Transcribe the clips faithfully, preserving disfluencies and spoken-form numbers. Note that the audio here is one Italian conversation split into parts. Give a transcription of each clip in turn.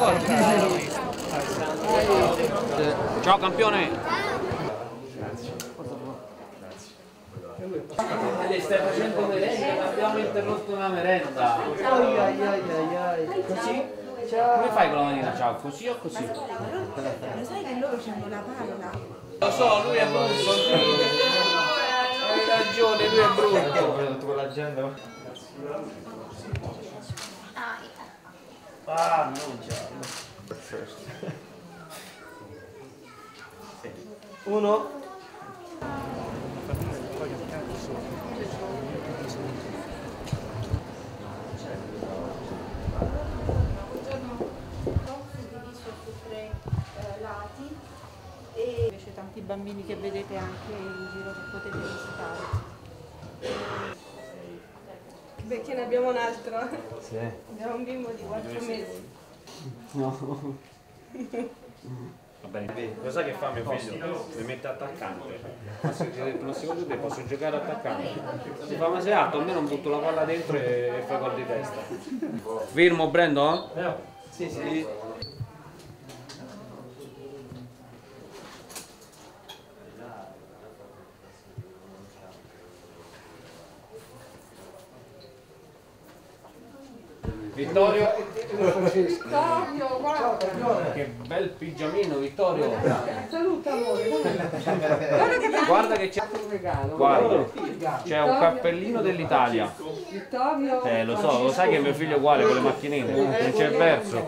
Ciao campione! Grazie. Stai facendo merenda, abbiamo interrotto una merenda. Ai ai ai ai ai. Così? Ciao. Come fai con la manina? Ciao, così o così? Lo sai che loro hanno la palla? Lo so, lui è brutto, sì. Hai ragione, lui è brutto. Con l'agenda. Ah, non c'è. Uno. Lati e invece tanti bambini che vedete anche in giro che potete visitare. Perché ne abbiamo un altro? Sì. Abbiamo un bimbo di quattro mesi. No. Va bene, lo sai che fa mio figlio? Mi mette attaccante. Il prossimo giorno posso giocare attaccante. Si fa ma sei alto, almeno non butto la palla dentro e fai gol di testa. Firmo Brandon? Sì, sì. Vittorio, Vittorio, guarda. che bel pigiamino Vittorio. Saluta amore. Guarda che c'è un regalo. Guarda, c'è un cappellino dell'Italia. Vittorio. Eh lo so, lo sai che mio figlio è uguale con le macchinine, non c'è verso.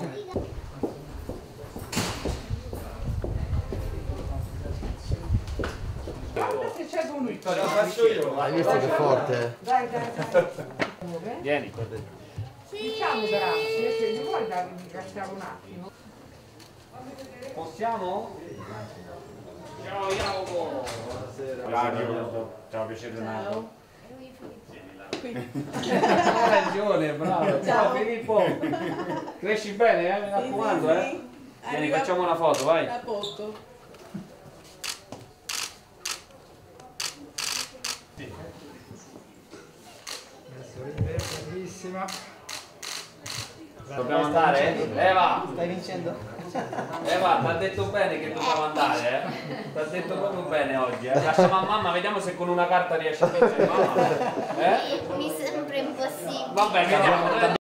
Guarda se c'è con lui. Lo faccio io. Hai visto che forte? Dai, dai, dai. Vieni. Diciamo grazie, se mi vuoi dare di ringraziare un attimo. Possiamo? Ciao Jacopo. Radio. Ciao, piacere. Ciao. Hai ragione, bravo. Ciao Filippo. Cresci bene, eh? Mi raccomando, eh? Vieni, facciamo una foto, vai. A poco. Bellissima. Dobbiamo andare? Eva! Stai vincendo? Eva, ti ha detto bene che dobbiamo andare, eh? Ti ha detto proprio bene oggi, eh? Lasciamo a mamma, vediamo se con una carta riesce a vincere mamma. Eh? Mi sembra impossibile. Vabbè, vediamo.